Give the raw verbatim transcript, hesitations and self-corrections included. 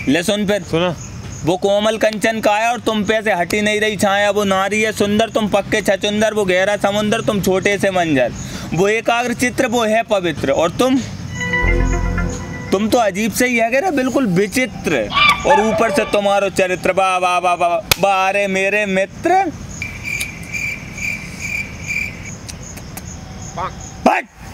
ले सुन फिर सुना। वो कोमल कंचन काया और तुम पे से हटी नहीं रही छाया, वो नारी है सुंदर तुम पक्के छचुंदर, वो गहरा समुंदर तुम छोटे से मंजर, वो एकाग्र चित्र वो है पवित्र, और तुम तुम तो अजीब से ही है ना, बिल्कुल विचित्र, और ऊपर से तुम्हारो चरित्र वाह वाह वाह वाह वाह, अरे मेरे मित्र।